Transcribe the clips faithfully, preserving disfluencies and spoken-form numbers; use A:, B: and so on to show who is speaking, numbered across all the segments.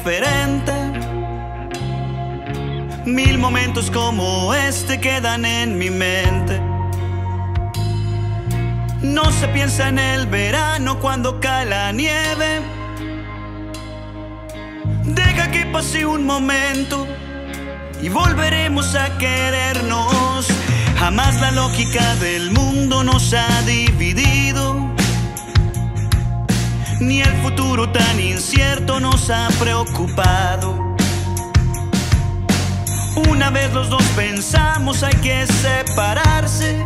A: diferente. Mil momentos como este quedan en mi mente. No se piensa en el verano cuando cae la nieve. Deja que pase un momento y volveremos a querernos. Jamás la lógica del mundo nos ha dividido, ni el futuro tan incierto nos ha preocupado. Una vez los dos pensamos hay que separarse,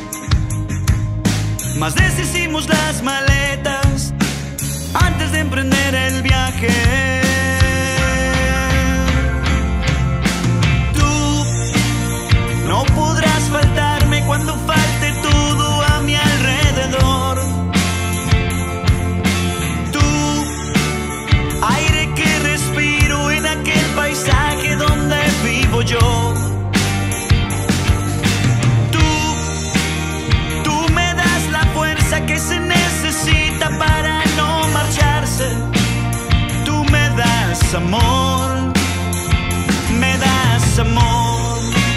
A: mas deshicimos las maletas antes de emprender el viaje. Tú no podrás faltarme cuando falte todo a mi alrededor. Tú, aire que respiro en aquel paisaje donde vivo yo. Que se necesita para no marcharse. Tú me das amor, me das amor.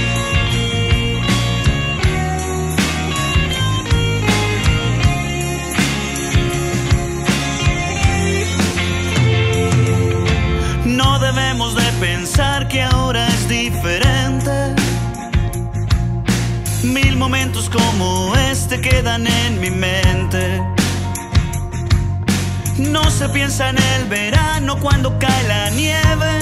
A: No debemos de pensar que ahora es diferente. Mil momentos como este quedan en mi mente. No se piensa en el verano cuando cae la nieve.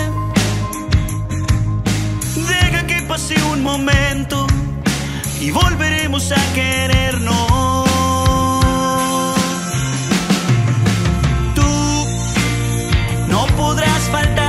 A: Deja que pase un momento y volveremos a querernos. Tú no podrás faltar